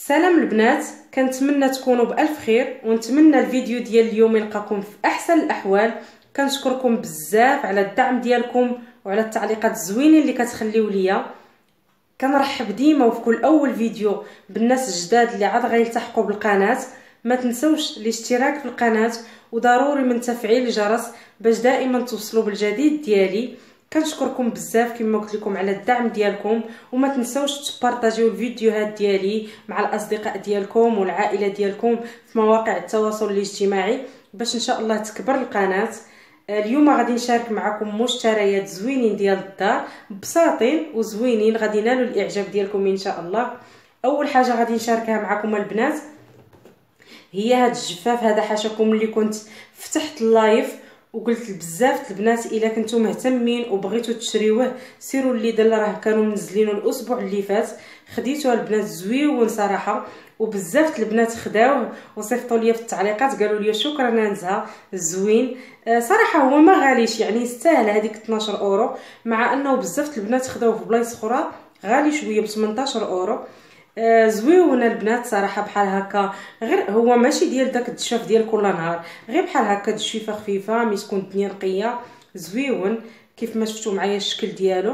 سلام البنات، كنتمنى تكونوا بالف خير ونتمنى الفيديو ديال اليوم يلقاكم في احسن الاحوال. كنشكركم بزاف على الدعم ديالكم وعلى التعليقات الزوينين اللي كتخليو ليا. كنرحب ديما وفي كل اول فيديو بالناس الجداد اللي عاد غيلتحقوا بالقناه. ما تنسوش الاشتراك في القناه وضروري من تفعيل الجرس باش دائما توصلوا بالجديد ديالي. كنشكركم بزاف كما قلت لكم على الدعم ديالكم، وما تنسوش تبارطاجيو الفيديوهات ديالي مع الاصدقاء ديالكم والعائله ديالكم في مواقع التواصل الاجتماعي باش ان شاء الله تكبر القناه. اليوم غادي نشارك معكم مشتريات زوينين ديال الدار، بساطين وزوينين، غادي ينالوا الاعجاب ديالكم ان شاء الله. اول حاجه غادي نشاركها معكم البنات هي هاد الجفاف. هذا حاشاكم اللي كنت فتحت اللايف وقلت بزاف البنات الا كنتو مهتمين وبغيتو تشريوه سيروا الليدل، راه كانوا منزلينه الاسبوع اللي فات. خديتوه البنات زويون صراحه، وبزاف البنات خداوه وصيفطوا لي في التعليقات قالوا لي شكرا نزهه زوين. صراحه هو ما غاليش، يعني يستاهل هذيك 12 اورو، مع انه بزاف البنات خداوه في بلايص اخرى غالي شويه ب 18 اورو. زويونه البنات صراحه، بحال هكا، غير هو ماشي ديال داك الدشاف ديال كل نهار، غير بحال هكا دشيفه خفيفه مي تكون الدنيا نقيه. زويون كيف ما شفتوا معايا الشكل ديالو.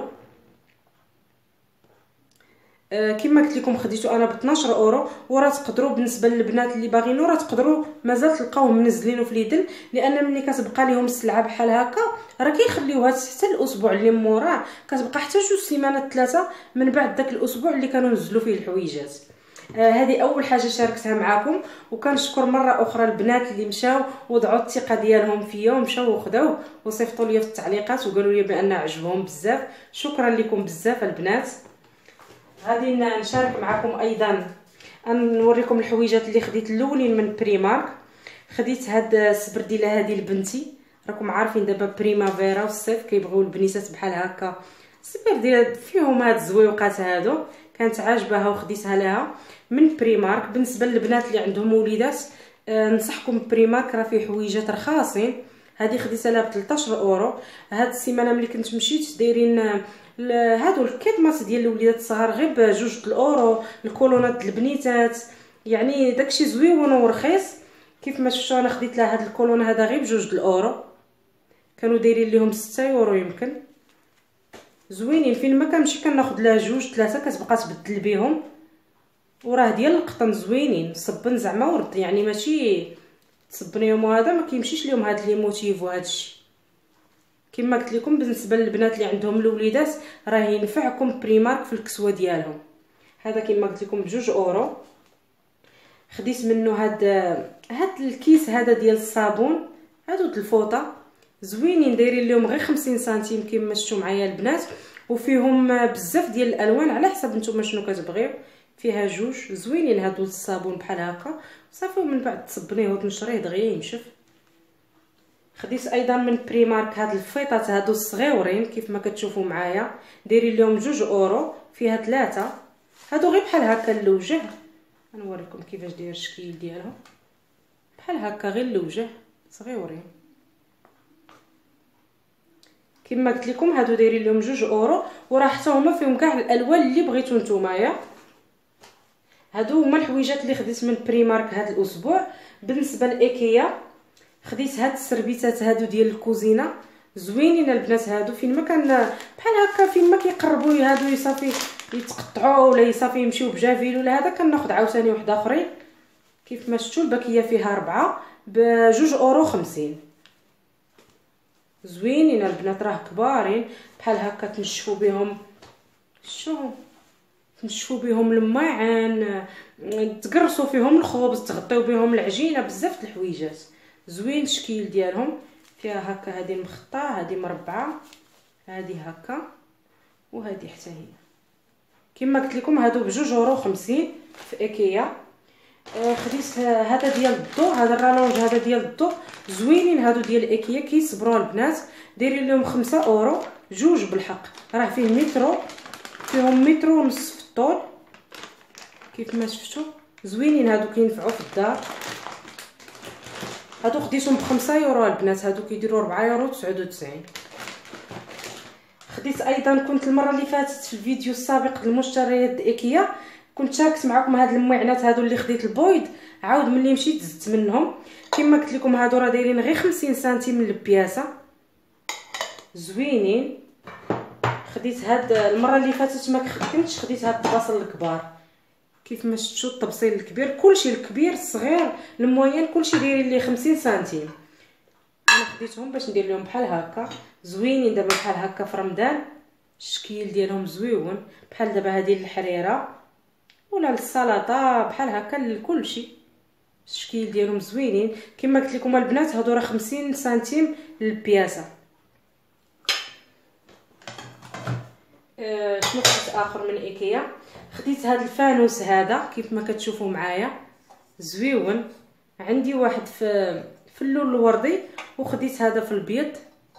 كما قلت لكم خديته انا ب 12 اورو، وراه تقدروا بالنسبه للبنات اللي باغينو راه تقدروا مازال تلقاوه منزلينه في ليدل، لان ملي كتبقى لهم السلعه بحال هكا راه كيخليوها حتى الاسبوع اللي موراه، كتبقى حتى 2 سيمانات 3 من بعد داك الاسبوع اللي كانوا نزلوا فيه الحويجات. هذه اول حاجه شاركتها معكم، وكنشكر مره اخرى البنات اللي مشاو وضعوا الثقه ديالهم فيا ومشاو وخداوه وصيفطوا لي في التعليقات وقالوا لي بان عجبهم بزاف. شكرا لكم بزاف البنات. غادي نشارك معكم ايضا نوريكم الحويجات اللي خديت الاولين من بريمارك. خديت هاد السبرديله هذه لبنتي، راكم عارفين دابا بريمافيرا والصيف كيبغيو البنيتات بحال هكا السبرديله فيهم هاد الزويوقات هادو، كانت عاجباها وخديتها لها من بريمارك. بالنسبه للبنات اللي عندهم وليدات ننصحكم بريمارك راه فيه حويجات رخاصين. هذه خديتها لها ب 13 اورو. هاد السيمانه ملي كنت مشيت دايرين هادو الكيطمات ديال الوليدات الصغار غير بجوج الاورو، الكولونات البنيتات، يعني داكشي زويون ورخيص. كيف ما شفتوا انا خديت لها هاد الكولون هذا غير بجوج الاورو، كانوا دايرين ليهم 6 يورو يمكن. زوينين، فين ما كنمشي كناخذ لها جوج 3 كتبقى تبدل بهم، وراه ديال القطن زوينين، صبن زعما ورد، يعني ماشي تصبنيهم وهذا ما كيمشيش ليهم هاد لي موتيف وهذا الشيء. كما قلت لكم بالنسبه للبنات اللي عندهم الوليدات راه ينفعكم بريمارك في الكسوه ديالهم. هذا كما قلت لكم بجوج اورو. خديت منه هاد الكيس هذا ديال الصابون، هادو د الفوطه زوينين، دايرين لهم غير 50 سنتيم كما شفتوا معايا البنات، وفيهم بزاف ديال الالوان على حسب نتوما شنو كتبغيو. فيها جوج زوينين هادو الصابون بحال هكا، صافي ومن بعد تصبنيه وتنشريه دغيا ينشف. خديت ايضا من بريمارك هاد الفيطات هادو الصغيورين كيف ما كتشوفوا معايا، دايرين لهم جوج اورو، فيها 3. هادو غير بحال هكا اللوجه، غنوريكم كيفاش داير الشكل ديالهم، بحال هكا غير اللوجه صغيورين. كما قلت لكم هادو دايرين لهم جوج اورو، وراه حتى هما فيهم كاع الالوان اللي بغيتو نتومايا. هادو هما الحويجات اللي خديت من بريمارك هاد الاسبوع. بالنسبه لايكيا خديت هاد السربيتات هادو ديال الكوزينه، زوينين البنات هادو، فين ما كان بحال هكا فين ما كيقربوا هادو يصافي يتقطعوا ولا يصافي يمشيو بجافيل ولا هذا، كناخذ عاوتاني واحد اخرين. كيف ما شفتوا الباكيه فيها 4 بجوج اورو 50. زوينين البنات، راه كبارين بحال هكا تنشفوا بهم، شو تنشفوا بهم الماعن، تقرصوا فيهم الخبز، تغطيو بهم العجينه، بزاف د الحويجات. زوين الشكل ديالهم، فيها هكا هذه مخطه، هذه مربعه، هذه هكا، وهذه حتى هي. كما قلت لكم هادو بجوج اورو 50 في ايكيا. خديت هذا ديال الضوء، هذا الرالونج هذا ديال الضوء، زوينين هادو ديال ايكيا كيصبروا البنات، دايرين لهم 5 اورو جوج بالحق. راه فيه مترو، فيهم مترو ونص في الطول كيف ما شفتوا. زوينين هادو كينفعوا في الدار. هادو خديتهم ب5 يورو البنات، هادو كيديروا 4 يورو 99. خديت ايضا، كنت المره اللي فاتت في الفيديو السابق المشتريات ايكيا كنت شاركت معكم هاد المعينات هادو اللي خديت البويض، عاود ملي مشيت زدت منهم. كما قلت لكم هادو راه دايرين غير 50 سنتيم من البياسه، زوينين. خديت هاد المره اللي فاتت ما خدمتش، خديت هاد البصل الكبار كيف ما شفتوا، الطبسيل الكبير كلشي، الكبير الصغير الموين كلشي دايرين لي 50 سنتيم. انا خديتهم باش ندير لهم بحال هكا، زوينين دابا بحال هكا في رمضان، الشكل ديالهم زويون بحال دابا هذه الحريره ولا السلطه بحال هكا لكلشي، الشكل ديالهم زوينين. كما قلت لكم البنات هادو راه 50 سنتيم للبياسه. شنو خديت اخر من ايكيا؟ خديت هذا الفانوس هذا كيف ما كتشوفوا معايا، زويون. عندي واحد في اللون الوردي، وخديت هذا في البيض،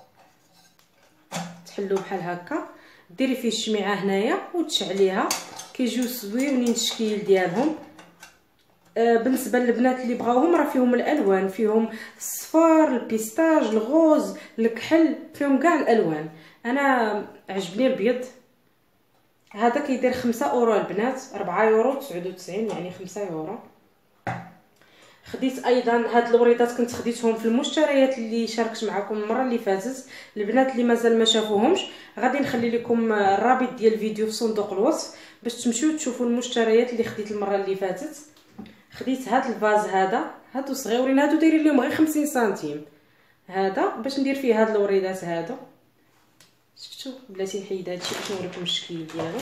تحلوه بحال هكا، ديري فيه الشميعه هنايا وتشعليها، كيجيو زويونين الشكل ديالهم. بالنسبه للبنات اللي بغاوهم راه فيهم الالوان، فيهم الصفار، البيستاج، الغوز، الكحل، فيهم كاع الالوان. انا عجبني البيض هذا، كيدير 5 اورو البنات، 4 يورو 99 يعني 5 يورو. خديت ايضا هاد الوريدات، كنت خديتهم في المشتريات اللي شاركت معكم المره اللي فاتت. البنات اللي مازال ما شافوهمش غادي نخلي لكم الرابط ديال الفيديو في صندوق الوصف باش تمشيو تشوفوا المشتريات اللي خديت المره اللي فاتت. خديت هاد الفاز هذا، هادو صغيورين، هادو دايرين لهم غير 50 سنتيم، هذا باش ندير فيه هاد الوريدات هادو. شفتوا بلاتي نحيد هادشي باش نوريكم الشكل ديالو،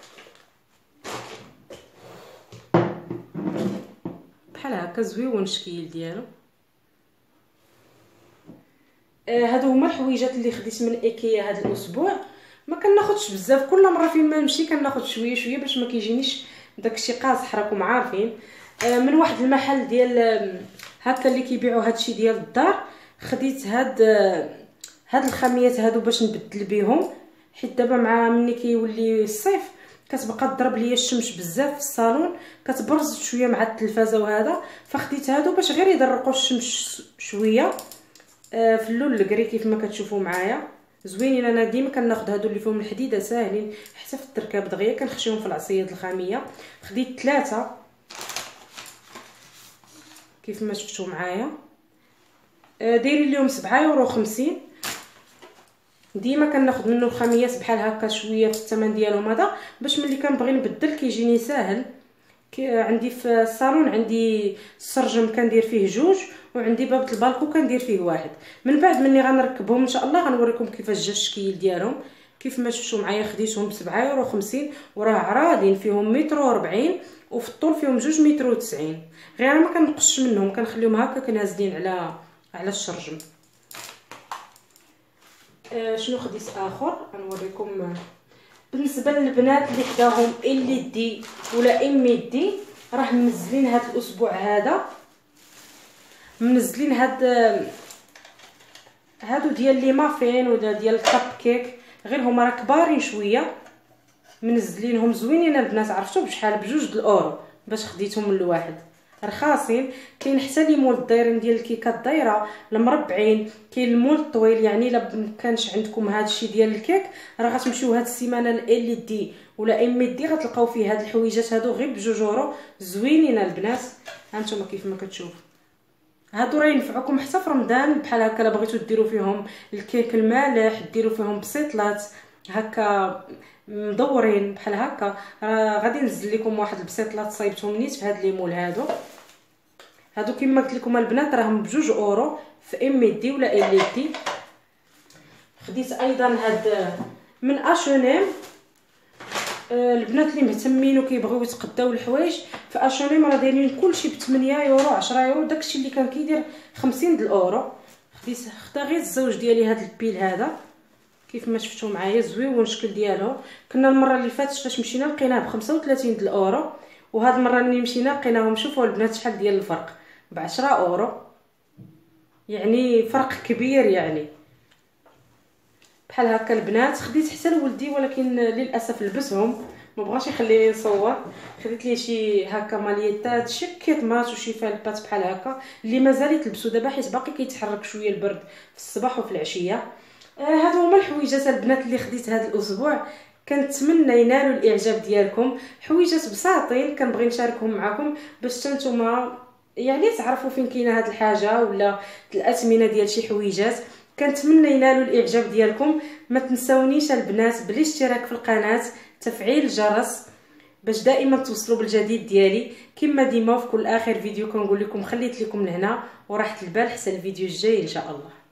بحال هكا زويون الشكل ديالو. هادو هما الحويجات اللي خديت من ايكيا هاد الاسبوع. ما كناخذش بزاف، كل مره فين ما نمشي كناخذ شويه شويه باش ما كيجينيش داكشي قاصح، راكم عارفين. من واحد المحل ديال هكا اللي كيبيعوا هادشي ديال الدار، خديت هاد الخاميات هادو باش نبدل بيهم، حيت دابا مع ملي كيولي الصيف كتبقى تضرب ليا الشمس بزاف في الصالون، كتبرز شويه مع التلفازه وهذا، فخديت هادو باش غير يدرقوا الشمس شويه في اللون الكري كيف ما كتشوفوا معايا، زوينين. انا ديما كناخذ هادو اللي فيهم الحديده ساهلين حتى في التركاب دغيا، كنخشيهم في العصيات الخاميه. خديت 3 كيف ما شفتوا معايا، دايرين لهم 7 يورو 50. ديما كناخذ منه الخاميات بحال هكا شويه في الثمن ديالهم هذا، باش ملي كنبغي نبدل كيجيني ساهل. عندي في الصالون عندي السرجم كندير فيه 2، وعندي باب البالكو كندير فيه 1. من بعد مني غنركبهم ان شاء الله غنوريكم كيفاش جا الشكل ديالهم. كيف ما شفتوا معايا خديتهم ب 7 يورو 50، وراه عراضين، فيهم 1.40 متر، وفي الطول فيهم 2.90 متر. غير انا ما كنقصش منهم، كنخليهم هكا كنازلين على الشرجم. شنو خديت اخر غنوريكم. بالنسبه للبنات اللي خداهم ال دي ولا ام دي، راه منزلين هذا الاسبوع هذا، منزلين هادو ديال لي مافين ولا ديال الكب كيك، غير هما راه كبارين شويه، منزلينهم زوينين البنات. عرفتوا بشحال؟ ب2 الاورو باش خديتهم من الواحد، رخاصين. كاين حتى لي مول دايرين ديال الكيكات دايره المربعين، كاين المول الطويل. يعني الا مكانش عندكم هذا الشيء ديال الكيك، راه غتمشيو هاد السيمانه ال دي ولا ام دي غتلقاو فيه هاد الحويجات هادو غير ب2 يورو، زوينين البنات. هانتوما كيف ما كتشوفوا، هادو راه ينفعوكم حتى في رمضان بحال هكا. الا بغيتو ديروا فيهم الكيك المالح، ديروا فيهم بسيطلات هكا مدورين بحال هكا. غادي ننزل لكم واحد البسيطلات صايبتهم نيت في هاد لي مول هادو كما قلت لكم البنات راهم ب2 اورو في ام دي ولا ال دي. خديت ايضا هاد من اشونيم. البنات اللي مهتمين وكيبغيو يتقداو الحوايج في اشونيم راه دايرين كلشي ب 8 يورو 10 يورو، داكشي اللي كان كيدير 50 الاورو. خدا غير الزوج ديالي هاد البيل هذا كيف ما شفتوا معايا، زويون الشكل ديالو. كنا المره اللي فاتت فاش مشينا لقيناه ب 35 الاورو، وهاد المره ملي مشينا لقيناهم، شوفوا البنات شحال ديال الفرق، ب 10 اورو، يعني فرق كبير. يعني بحال هكا البنات. خديت حتى لولدي ولكن للاسف لبسهم ما بغاش يخليني نصور. خديت ليه شي هكا ماليتات، شي كيطمات وشي فالبات بحال هكا اللي مازال يتلبسوا دابا حيت باقي كيتحرك شويه البرد في الصباح وفي العشيه. هادو هما الحويجات البنات اللي خديت هذا الاسبوع. كنتمنى ينالوا الاعجاب ديالكم. حويجات بساطين كنبغي نشاركهم معكم باش نتوما يعني تعرفوا فين كاينه هاد الحاجه ولا الاثمنه ديال شي حويجات. كنتمنى ينالوا الاعجاب ديالكم. ما تنساونيش البنات بالاشتراك في القناه، تفعيل الجرس باش دائما توصلوا بالجديد ديالي. كما ديما في كل اخر فيديو كنقول لكم خليت لكم لهنا وراحه البال حتى الفيديو الجاي ان شاء الله.